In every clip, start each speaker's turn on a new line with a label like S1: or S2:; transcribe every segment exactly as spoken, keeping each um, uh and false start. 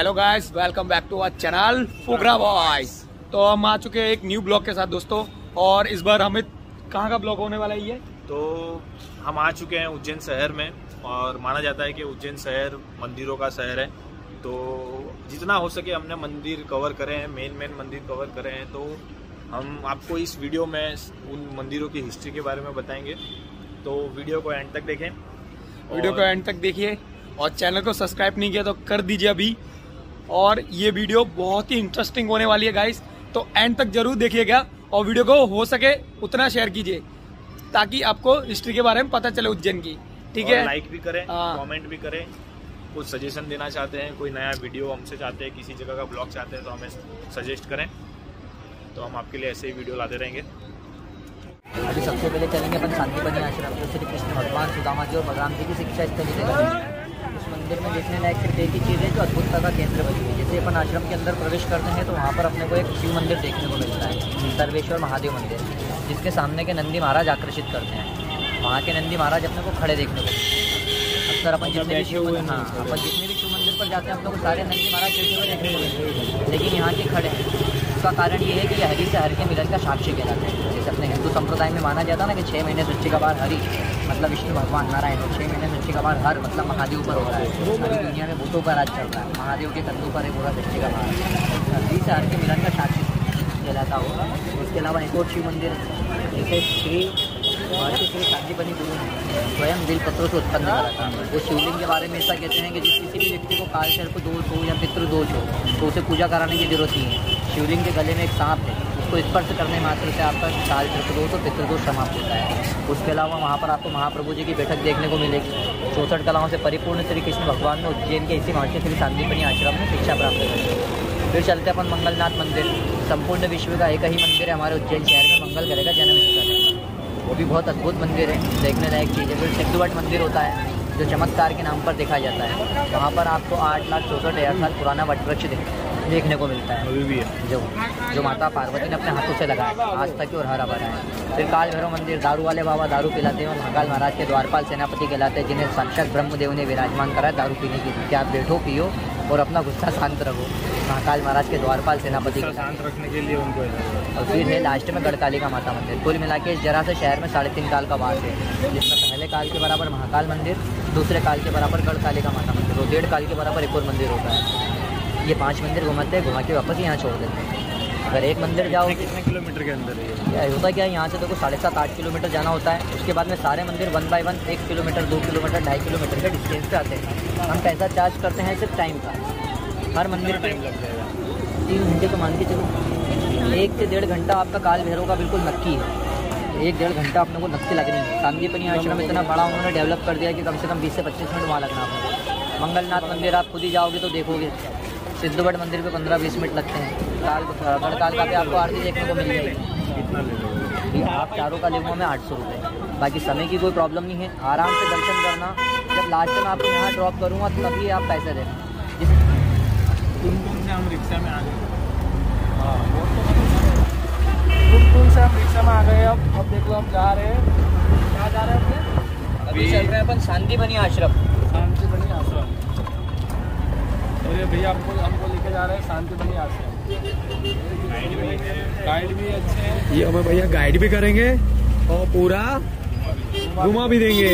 S1: Hello guys, welcome back to our channel Fukra boys. तो हम आ चुके हैं एक न्यू ब्लॉग के साथ दोस्तों, और इस बार हमें कहाँ का ब्लॉग होने वाला है ये?
S2: तो हम आ चुके हैं उज्जैन शहर में, और माना जाता है कि उज्जैन शहर मंदिरों का शहर है। तो जितना हो सके हमने मंदिर कवर करे हैं, मेन मेन मंदिर कवर करे हैं। तो हम आपको इस वीडियो में उन मंदिरों की हिस्ट्री के बारे में बताएंगे। तो वीडियो को एंड तक देखें,
S1: वीडियो को एंड तक देखिए, और चैनल को सब्सक्राइब नहीं किया तो कर दीजिए अभी। और ये वीडियो बहुत ही इंटरेस्टिंग होने वाली है गाइस, तो एंड तक जरूर देखिएगा, और वीडियो को हो सके उतना शेयर कीजिए ताकि आपको हिस्ट्री के बारे में पता चले उज्जैन की। ठीक है,
S2: लाइक भी करें, कमेंट भी करें, कुछ सजेशन देना चाहते हैं, कोई नया वीडियो हमसे चाहते हैं, किसी जगह का ब्लॉग चाहते हैं तो हमें सजेस्ट करें, तो हम आपके लिए ऐसे ही वीडियो लाते रहेंगे।
S3: अभी सबसे पहले चलेंगे अपन शांतिपनी आश्रम, जो श्री कृष्ण भगवान सुदामा जी और बलराम जी की शिक्षा स्थली है। उस मंदिर में देखने लायक सिर्फ एक ही चीज़ है जो अद्भुतता का केंद्र बनी है। जैसे अपन आश्रम के अंदर प्रवेश करते हैं तो वहाँ पर अपने को एक शिव मंदिर देखने को मिलता है, सर्वेश्वर महादेव मंदिर, जिसके सामने के नंदी महाराज आकर्षित करते हैं। वहाँ के नंदी महाराज अपने को खड़े देखने को मिलते हैं। अक्सर अपन जितने भी शिव मंदिर हाँ अपन जितने भी शिव मंदिर पर जाते हैं अपने को सारे नंदी महाराज बैठे हुए देखने को मिलते हैं, लेकिन यहाँ के खड़े हैं। उसका कारण ये है कि हरि से हर के मिलन का साक्षी कहलाते हैं। जैसे अपने हिंदू संप्रदाय में माना जाता है ना कि छः महीने सृष्टि का बार हरि मतलब विष्णु भगवान नारायण, और छः महीने सृष्टि का बार हर मतलब महादेव पर हो रहा है। सारी दुनिया में भूतों का राज चल रहा है, महादेव के कंधों पर है पूरा सृष्टि का बार। हरि से हर के मिलन का साक्षी कहलाता होगा। उसके अलावा एक और शिव मंदिर जैसे श्री भारतीय श्री शांतिपनी गुरु ने स्वयं बिल पत्रों से उत्पन्न करा था। वो शिवलिंग के बारे में ऐसा कहते हैं कि जिस किसी भी व्यक्ति को काल सर्प दोष हो या पितृ दोष हो तो उसे पूजा कराने की जरूरत नहीं है। शिवलिंग के गले में एक सांप है, उसको स्पर्श करने मात्र से आपका काल सर्प दोष और पितृ दोष समाप्त होता है। उसके अलावा वहाँ पर आपको महाप्रभु जी की बैठक देखने को मिलेगी। चौसठ कलाओं से परिपूर्ण श्री कृष्ण भगवान ने उज्जैन के इसी महर्षि श्री शांतिपनी आश्रम में शिक्षा प्राप्त करी। फिर चलते अपन मंगलनाथ मंदिर, संपूर्ण विश्व का एक ही मंदिर है हमारे उज्जैन शहर में, मंगल ग्रह का जन्म स्थल है। वो भी बहुत अद्भुत मंदिर है, देखने लायक चीज़ है। फिर सिद्धवट मंदिर होता है जो चमत्कार के नाम पर देखा जाता है। वहाँ पर आपको आठ लाख चौसठ हज़ार साल पुराना वटवृक्ष देखने को मिलता है, अभी भी है, जो जो माता पार्वती ने अपने हाथों से लगाया आज तक और हरा भरा है। फिर काल भैरव मंदिर, दारू वाले बाबा दारू पिलाते हैं, महाकाल महाराज के द्वारपाल सेनापति कहलाते हैं, जिन्हें साक्षात ब्रह्मदेव ने विराजमान करा है दारू पीने की। क्या आप बैठो पियो और अपना गुस्सा शांत रखो, महाकाल महाराज के द्वारपाल सेनापति के शांत रखने के लिए उनको। और फिर है लास्ट में गढ़कालिका माता मंदिर। कुल मिला के इस जरा से शहर में साढ़े तीन काल का वास है, जिसमें पहले काल के बराबर महाकाल मंदिर, दूसरे काल के बराबर गढ़कालिका माता मंदिर, और डेढ़ काल के बराबर एक और मंदिर होता है। ये पांच मंदिर घुमाते हैं, घुमा के वापस यहाँ छोड़ देते हैं। अगर एक मंदिर जाओ
S2: कितने किलोमीटर के अंदर है?
S3: क्या होता क्या है, यहाँ से देखो साढ़े सात आठ किलोमीटर जाना होता है। उसके बाद में सारे मंदिर वन बाय वन एक किलोमीटर दो किलोमीटर ढाई किलोमीटर के डिस्टेंस पे आते हैं। हम पैसा चार्ज करते हैं सिर्फ टाइम का, हर मंदिर टाइम लग जाएगा तीन घंटे तो मान के चलो, एक से डेढ़ घंटा आपका काल भैरव का बिल्कुल नक्की है। एक डेढ़ घंटा अपने को नक्की लगनी है। शांतिपनी आश्रम इतना बड़ा उन्होंने डेवलप कर दिया कि कम से कम बीस से पच्चीस मिनट वहाँ लगना आपको। मंगलनाथ मंदिर आप खुद ही जाओगे तो देखोगे, सिद्धवट मंदिर पे पंद्रह बीस मिनट लगते हैं। काल गढ़कालिका पे आपको आरती देखने को मिल जाएगी। आप चारों का लेंगे में आठ सौ रुपये, बाकी समय की कोई प्रॉब्लम नहीं है, आराम से दर्शन करना। जब लास्ट में आपको यहाँ ड्रॉप करूँगा तो तभी आप पैसे देना।
S2: तुम तुम से हम रिक्शा में आ गए,
S1: हाँ तुम तुम से हम रिक्शा में आ गए। अब अब देखो हम जा रहे हैं, कहाँ जा रहे हैं अपने?
S3: अभी चल रहे हैं अपन शांतिपनी आश्रम।
S1: शांतिपनी आश्रम, और ये भैया हमको हमको लेके जा रहे हैं शांतिपनी आश्रम।
S2: गाइड भी है,
S1: गाइड भी अच्छे हैं, ये हमें भैया गाइड भी करेंगे और पूरा घुमा भी देंगे,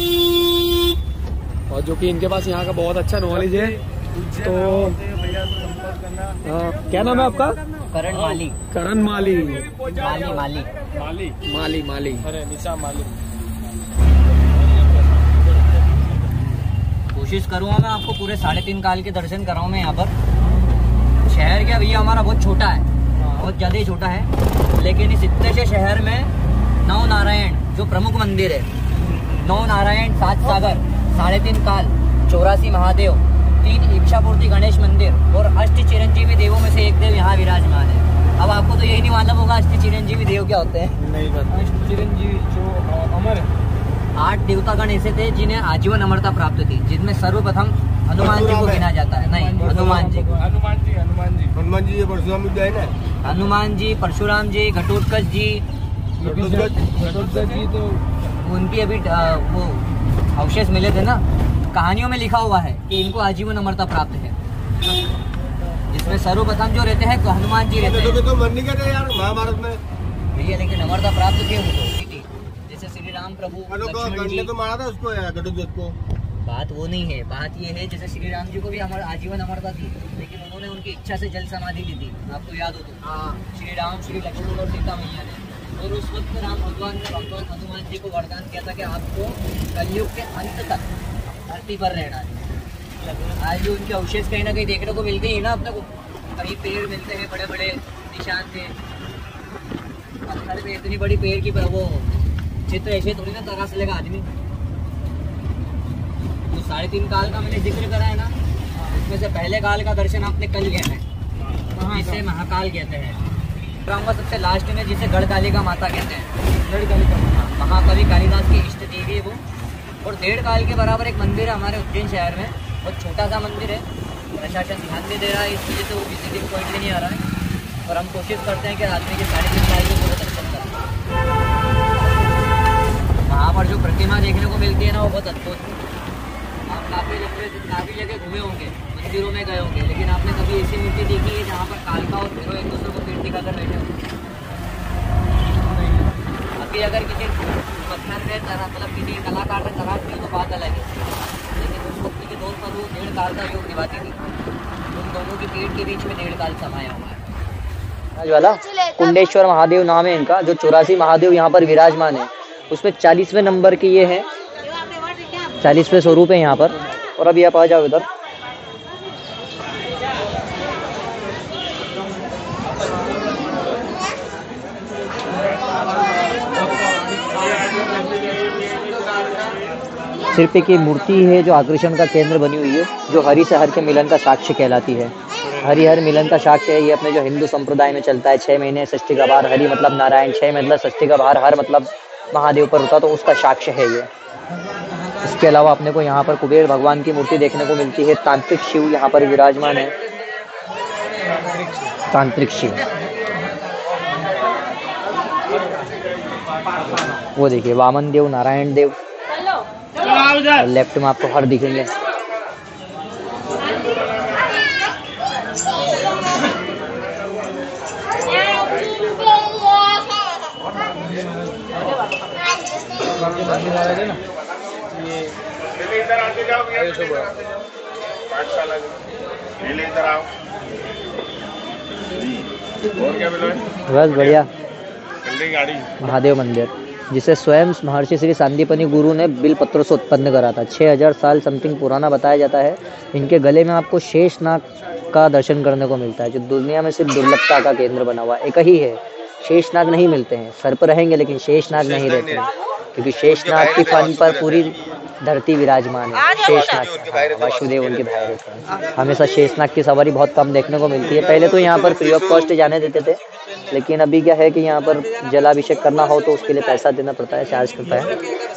S1: और जो कि इनके पास यहाँ का बहुत अच्छा नॉलेज है। तो भैया तो संपर्क करना। क्या नाम है आपका?
S3: करण माली।
S1: करण माली
S3: माली माली
S1: माली माली माली अरे निशा माली।
S3: कोशिश करूँगा मैं आपको पूरे साढ़े तीन काल के दर्शन कराऊँ। मैं यहाँ पर शहर क्या भैया हमारा बहुत छोटा है, बहुत ज़्यादा ही छोटा है, लेकिन इस इतने से शहर में नौ नारायण जो प्रमुख मंदिर है, नौ नारायण, सात सागर, साढ़े तीन काल, चौरासी महादेव, तीन इच्छापूर्ति गणेश मंदिर और अष्ट चिरंजीवी देवों में से एक देव यहाँ विराजमान है। अब आपको तो यही नहीं मालूम होगा अष्ट चिरंजीवी देव क्या होते हैं?
S1: नहीं पता। अष्ट चिरंजीवी जो अमर है,
S3: आठ देवतागण ऐसे थे जिन्हें आजीवन अमरता प्राप्त थी, जिनमें सर्वप्रथम हनुमान जी को गिना जाता है। नहीं, हनुमान जी
S1: हनुमान जी हनुमान जी
S4: हनुमान जी परशुराम जी है ना,
S3: हनुमान जी, परशुराम जी, घटोत्कच जी,
S1: घटोत्कच जी तो
S3: उनकी अभी वो अवशेष मिले थे ना, कहानियों में लिखा हुआ है कि इनको आजीवन अमरता प्राप्त है। सर्वप्रथम जो रहते हैं हनुमान जी रहते हैं।
S4: तो मन नहीं करते यार महाभारत में
S3: भैया, लेकिन अमरता प्राप्त थे उनको, जैसे श्री राम प्रभु लक्ष्मण जी
S4: तो मारा था उसको यार को।
S3: बात वो नहीं है, बात ये है जैसे श्री राम जी को भी अमर आजीवन अमरता थी, लेकिन उन्होंने उनकी इच्छा से जल समाधि ली थी, आपको याद हो तो। श्री राम, श्री लक्ष्मण और सीता मैया ने, और उस वक्त राम भगवान ने भगवान हनुमान जी को वरदान किया था कि आपको कलयुग के अंत तक धरती पर रहना है। आज भी उनके अवशेष कहीं ना कहीं देखने को मिलते ही ना अपने को, कहीं पेड़ मिलते हैं बड़े बड़े निशान थे पत्थर में, इतनी बड़ी पेड़ की वो चित्र ऐसे थोड़ी ना तराश लेगा आदमी। तो साढ़े तीन काल का मैंने जिक्र करा है ना, उसमें से पहले काल का दर्शन आपने कल किया है, जिसे महाकाल कहते हैं। कहूँगा सबसे लास्ट में जिसे गढ़कालिका माता कहते हैं, गढ़कालिका माता महाकवि कालिदास की इष्ट देवी है वो। और डेढ़ काल के बराबर एक मंदिर है हमारे उज्जैन शहर में, बहुत छोटा सा मंदिर है, प्रशासन ध्यान नहीं दे रहा है, इस वजह से वो विजिटिंग पॉइंट में नहीं आ रहा है। और हम कोशिश करते हैं कि आदमी के साढ़े तीन साल के पूरे दर्शन करें। वहाँ पर जो प्रतिमा देखने को मिलती है ना, वो बहुत अद्भुत है। आप काफ़ी जगह काफ़ी जगह घूमे होंगे, मंदिरों में गए होंगे, लेकिन आपने कभी ऐसी मूर्ति देखी है जहाँ पर कालका और भैरव एक दूसरे को पीठ दिखाकर बैठे होंगे? अभी अगर किसी पत्थर में तरह मतलब किसी कलाकार ने तराश की तो बात अलग है, लेकिन उस वक्त के दौर पर वो डेढ़ काल का योग निभाती थी। उन दोनों की पीठ के बीच में डेढ़ काल समाया हुआ है। वाला कुंडेश्वर महादेव नाम है इनका, जो चौरासी महादेव यहाँ पर विराजमान है, उसमें चालीसवें नंबर के ये हैं, चालीसवें स्वरूप है यहाँ पर। और अभी आप आ जाओ इधर, सिर पे की मूर्ति है जो आकर्षण का केंद्र बनी हुई है, जो हरि से हर के मिलन का साक्ष्य कहलाती है। हरिहर मिलन का साक्ष्य है, ये अपने जो हिंदू संप्रदाय में चलता है। छः महीने षष्ठी का भार, हरि मतलब नारायण, छः मतलब षष्ठी का भार, हर मतलब महादेव पर होता, तो उसका साक्ष्य है ये। इसके अलावा अपने को यहाँ पर कुबेर भगवान की मूर्ति देखने को मिलती है। तांत्रिक शिव यहाँ पर विराजमान है, तांत्रिक शिव। वो देखिए वामन देव, नारायण देव, लेफ्ट में आपको हर दिखेंगे। बस बढ़िया। महादेव मंदिर जिसे स्वयं महर्षि श्री सांदीपनि गुरु ने बिल पत्रों से उत्पन्न करा था, छः हजार साल समथिंग पुराना बताया जाता है। इनके गले में आपको शेषनाग का दर्शन करने को मिलता है, जो दुनिया में सिर्फ दुर्लभता का केंद्र बना हुआ एक ही है। शेषनाग नहीं मिलते हैं, सर पर रहेंगे लेकिन शेषनाग नहीं रहते हैं, क्योंकि शेषनाग की फन पर पूरी धरती विराजमान है। शेषनाग वासुदेव उनके भाई रहते हैं। हमेशा शेषनाग की सवारी बहुत कम देखने को मिलती है। पहले तो यहाँ पर फ्री ऑफ कॉस्ट जाने देते थे, लेकिन अभी क्या है कि यहाँ पर जलाभिषेक करना हो तो उसके लिए पैसा देना पड़ता है, चार्ज करता है।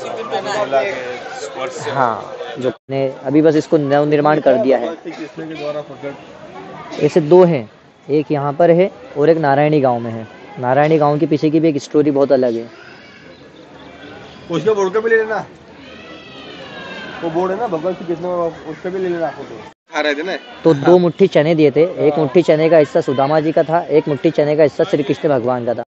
S3: हाँ, जो ने अभी बस इसको नव निर्माण कर दिया है। ऐसे दो हैं, एक यहाँ पर है और एक नारायणी गांव में है। नारायणी गांव के पीछे की भी एक स्टोरी बहुत अलग है।
S4: उसके बोर्ड का भी ले लेना, वो बोर्ड है ना भगवान श्री कृष्ण, उसका भी ले लेना फोटो। खा रहे थे ना,
S3: तो दो मुट्ठी चने दिए थे, एक मुट्ठी चने का हिस्सा सुदामा जी का था, एक मुट्ठी चने का हिस्सा श्री कृष्ण भगवान का था।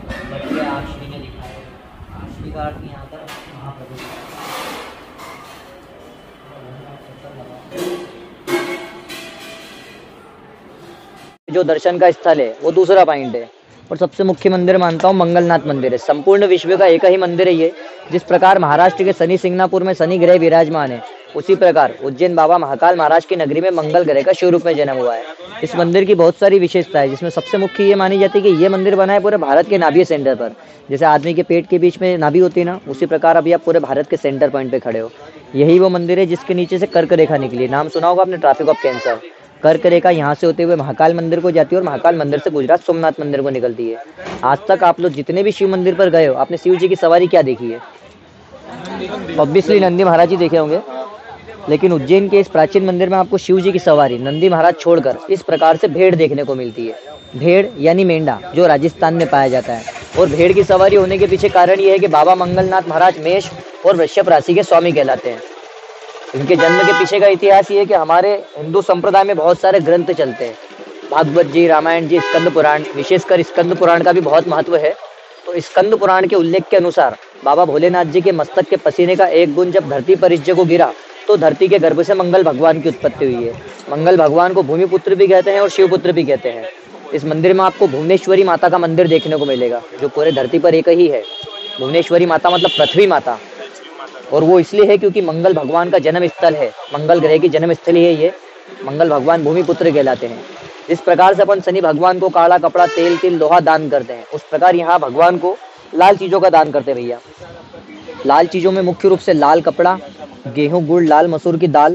S3: जो दर्शन का स्थल है वो दूसरा पॉइंट है, और सबसे मुख्य मंदिर मानता हूँ मंगलनाथ मंदिर है। संपूर्ण विश्व का एक ही मंदिर है ये। जिस प्रकार महाराष्ट्र के शनि सिंगनापुर में शनि ग्रह विराजमान है, उसी प्रकार उज्जैन बाबा महाकाल महाराज की नगरी में मंगल ग्रह का शिव रूप में जन्म हुआ है। इस मंदिर की बहुत सारी विशेषता है, जिसमें सबसे मुख्य ये मानी जाती है कि ये मंदिर बना है पूरे भारत के नाभि सेंटर पर। जैसे आदमी के पेट के बीच में नाभि होती है ना, उसी प्रकार अभी आप पूरे भारत के सेंटर पॉइंट पे खड़े हो। यही वो मंदिर है जिसके नीचे से कर्क रेखा निकली। नाम सुना होगा आपने, ट्रैफिक ऑफ कैंसर। कर्क रेखा यहाँ से होते हुए महाकाल मंदिर को जाती है और महाकाल मंदिर से गुजरात सोमनाथ मंदिर को निकलती है। आज तक आप लोग जितने भी शिव मंदिर पर गए हो, आपने शिव जी की सवारी क्या देखी है? ऑब्वियसली नंदी महाराज जी देखे होंगे, लेकिन उज्जैन के इस प्राचीन मंदिर में आपको शिव जी की सवारी नंदी महाराज छोड़कर इस प्रकार से भेड़ देखने को मिलती है। भेड़ यानी मेंढा, जो राजस्थान में पाया जाता है। और भेड़ की सवारी होने के पीछे कारण ये है कि बाबा मंगलनाथ महाराज मेष और वृषभ राशि के स्वामी कहलाते हैं। इनके जन्म के पीछे का इतिहास ये है कि हमारे हिंदू संप्रदाय में बहुत सारे ग्रंथ चलते हैं, भागवत जी, रामायण जी, स्कंद पुराण, विशेषकर स्कंद पुराण का भी बहुत महत्व है। तो स्कंद पुराण के उल्लेख के अनुसार बाबा भोलेनाथ जी के मस्तक के पसीने का एक बूंद जब धरती पर इस जगह गिरा तो धरती के गर्भ से मंगल भगवान की उत्पत्ति हुई है। मंगल भगवान को भूमिपुत्र भी कहते हैं और शिवपुत्र भी कहते हैं। इस मंदिर में आपको भुवनेश्वरी माता का मंदिर देखने को मिलेगा, जो पूरे धरती पर एक ही है। भुवनेश्वरी माता मतलब पृथ्वी माता, और वो इसलिए है क्योंकि मंगल भगवान का जन्म स्थल है, मंगल ग्रह की जन्म स्थली है ये। मंगल भगवान भूमिपुत्र कहलाते हैं। इस प्रकार से अपन शनि भगवान को काला कपड़ा, तेल, तिल, लोहा दान करते हैं, उस प्रकार यहाँ भगवान को लाल चीज़ों का दान करते भैया। लाल चीज़ों में मुख्य रूप से लाल कपड़ा, गेहूं, गुड़, लाल मसूर की दाल,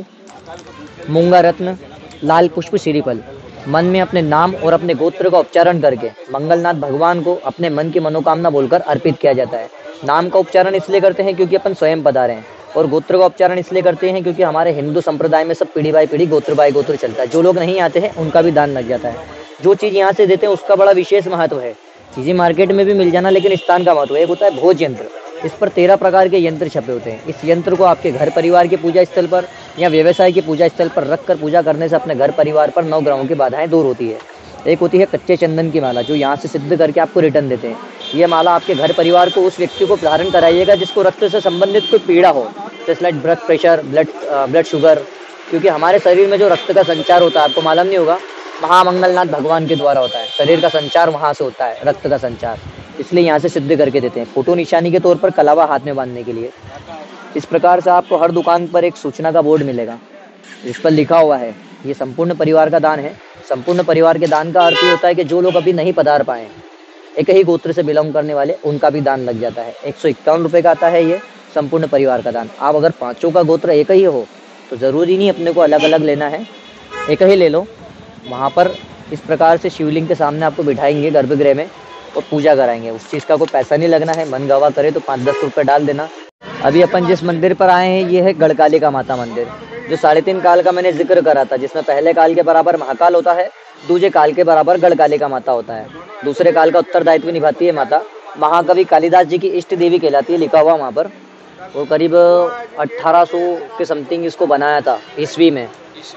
S3: मूंगा रत्न, लाल पुष्प, श्रीफल। मन में अपने नाम और अपने गोत्र का उच्चारण करके मंगलनाथ भगवान को अपने मन की मनोकामना बोलकर अर्पित किया जाता है। नाम का उच्चारण इसलिए करते हैं क्योंकि अपन स्वयं पधारे हैं, और गोत्र का उच्चारण इसलिए करते हैं क्योंकि हमारे हिंदू संप्रदाय में सब पीढ़ी बाई पीढ़ी गोत्र बाई गोत्र चलता है। जो लोग नहीं आते हैं उनका भी दान लग जाता है। जो चीज़ यहाँ से देते हैं उसका बड़ा विशेष महत्व है। चीज़ें मार्केट में भी मिल जाना, लेकिन स्थान का महत्व है। एक होता है भोज यंत्र, इस पर तेरह प्रकार के यंत्र छपे होते हैं। इस यंत्र को आपके घर परिवार के पूजा स्थल पर या व्यवसाय के पूजा स्थल पर रख कर पूजा करने से अपने घर परिवार पर नौ ग्रहों की बाधाएं दूर होती है। एक होती है कच्चे चंदन की माला, जो यहाँ से सिद्ध करके आपको रिटर्न देते हैं। ये माला आपके घर परिवार को उस व्यक्ति को धारण कराइएगा जिसको रक्त से संबंधित कोई पीड़ा हो, जैसे like blood pressure, blood blood sugar, क्योंकि हमारे शरीर में जो रक्त का संचार होता है, आपको मालूम नहीं होगा, महामंगलनाथ भगवान के द्वारा होता है। शरीर का संचार वहाँ से होता है, रक्त का संचार, इसलिए यहाँ से सिद्ध करके देते हैं। फोटो निशानी के तौर पर कलावा हाथ में बांधने के लिए। इस प्रकार से आपको हर दुकान पर एक सूचना का बोर्ड मिलेगा जिस पर लिखा हुआ है ये संपूर्ण परिवार का दान है। संपूर्ण परिवार के दान का अर्थ ये होता है कि जो लोग अभी नहीं पधार पाए, एक ही गोत्र से बिलोंग करने वाले, उनका भी दान लग जाता है। एक सौ इक्यावन रुपये का आता है ये संपूर्ण परिवार का दान। आप अगर पाँचों का गोत्र एक ही हो तो ज़रूरी नहीं अपने को अलग अलग लेना है, एक ही ले लो। वहाँ पर इस प्रकार से शिवलिंग के सामने आपको बिठाएंगे गर्भगृह में और पूजा कराएंगे। उस चीज़ का कोई पैसा नहीं लगना है। मन गवा करे तो पाँच दस रुपये डाल देना। अभी अपन जिस मंदिर पर आए हैं ये है गढ़कालिका माता मंदिर, जो साढ़े तीन काल का मैंने जिक्र करा था, जिसमें पहले काल के बराबर महाकाल होता है, दूसरे काल के बराबर गढ़कालिका माता होता है। दूसरे काल का उत्तरदायित्व निभाती है माता। महाकवि कालिदास जी की इष्ट देवी कहलाती है, लिखा हुआ वहाँ पर। वो करीब अट्ठारह सौ के समथिंग इसको बनाया था ईस्वी में,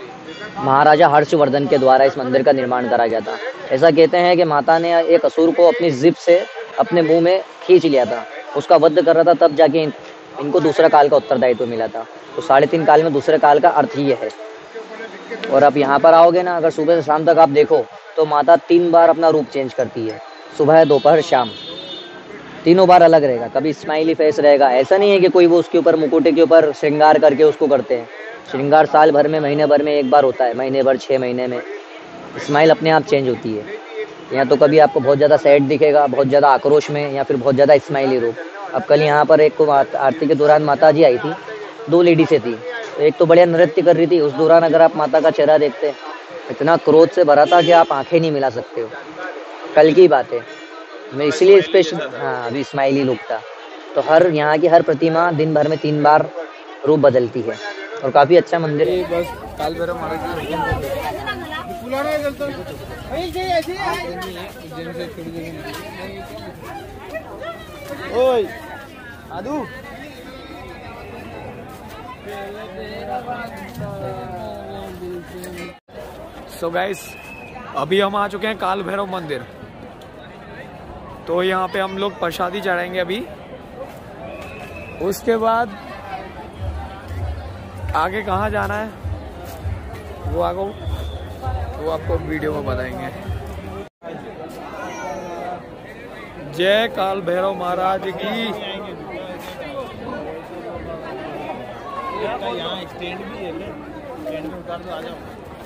S3: महाराजा हर्षवर्धन के द्वारा इस मंदिर का निर्माण करा गया था। ऐसा कहते हैं कि माता ने एक असुर को अपनी जिभ से अपने मुंह में खींच लिया था, उसका वध कर रहा था, तब जाके इन, इनको दूसरा काल का उत्तरदायित्व मिला था। तो साढ़े तीन काल में दूसरे काल का अर्थ ही है। और आप यहाँ पर आओगे ना, अगर सुबह से शाम तक आप देखो तो माता तीन बार अपना रूप चेंज करती है, सुबह, दोपहर, शाम, तीनों बार अलग रहेगा। कभी स्माइली फेस रहेगा, ऐसा नहीं है कि कोई वो उसके ऊपर मुकुटे के ऊपर श्रृंगार करके उसको करते हैं। श्रृंगार साल भर में, महीने भर में एक बार होता है, महीने भर, छः महीने में स्माइल अपने आप चेंज होती है। या तो कभी आपको बहुत ज़्यादा सैड दिखेगा, बहुत ज़्यादा आक्रोश में, या फिर बहुत ज़्यादा स्माइली रूप। अब कल यहाँ पर एक को आरती के दौरान माता जी आई थी, दो लेडीसें थी, तो एक तो बढ़िया नृत्य कर रही थी। उस दौरान अगर आप माता का चेहरा देखते, इतना क्रोध से भरा था कि आप आंखें नहीं मिला सकते हो। कल की बात है, मैं इसलिए स्पेशल, हाँ, अभी स्माइली लुक था। तो हर यहाँ की हर प्रतिमा दिन भर में तीन बार रूप बदलती है और काफ़ी अच्छा मंदिर है।
S1: बस काल भैरव महाराज आदू सो गाइस, अभी हम आ चुके हैं काल भैरव मंदिर। तो यहाँ पे हम लोग प्रसादी चढ़ाएंगे अभी, उसके बाद आगे कहाँ जाना है वो आगे वो आपको वीडियो में बताएंगे। जय काल भैरव महाराज की।
S2: यहाँ स्टैंड भी है, स्टैंड में उतार दो, आ जाओ।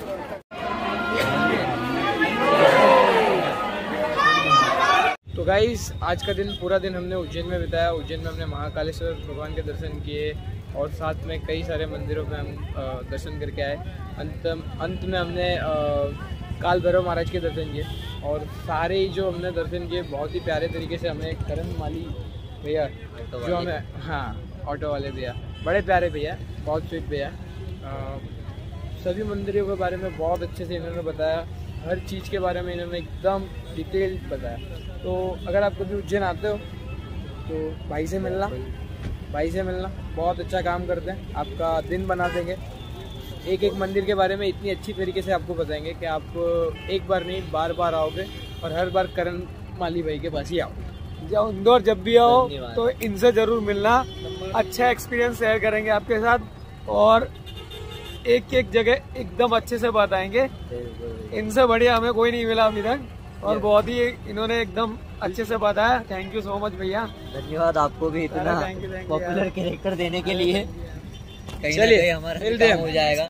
S1: तो गाइस, आज का दिन, पूरा दिन हमने उज्जैन में बिताया। उज्जैन में हमने महाकालेश्वर भगवान के दर्शन किए और साथ में कई सारे मंदिरों में हम दर्शन करके आए। अंत अंत में हमने काल भैरव महाराज के दर्शन किए और सारे ही जो हमने दर्शन किए बहुत ही प्यारे तरीके से। हमें करण माली भैया जो हमें, हाँ, ऑटो वाले भैया, बड़े प्यारे भैया, बहुत स्वीट भैया, सभी मंदिरों के बारे में बहुत अच्छे से इन्होंने बताया। हर चीज़ के बारे में इन्होंने एकदम डिटेल बताया। तो अगर आप कभी उज्जैन आते हो तो भाई से मिलना, भाई से मिलना, बहुत अच्छा काम करते हैं, आपका दिन बना देंगे।
S5: एक एक मंदिर के बारे में इतनी अच्छी तरीके से आपको बताएंगे कि आप एक बार नहीं बार बार आओगे और हर बार करण माली भाई के पास ही आओ।
S1: जब इंदौर जब भी आओ
S3: धन्यवाद।
S1: तो इनसे जरूर मिलना, अच्छा एक्सपीरियंस शेयर करेंगे आपके साथ और एक एक जगह एकदम अच्छे से बताएंगे। इनसे बढ़िया हमें कोई नहीं मिला अभी तक और बहुत ही इन्होंने एकदम अच्छे से बताया। थैंक यू सो मच भैया।
S3: धन्यवाद आपको भी इतना
S1: अरे thank you, thank you
S3: popular
S1: यार।
S3: कैरेक्टर देने के लिए। कहीं ना
S5: चलिए,
S3: कहीं हमारा
S5: मिलते हैं।
S3: काम हो जाएगा।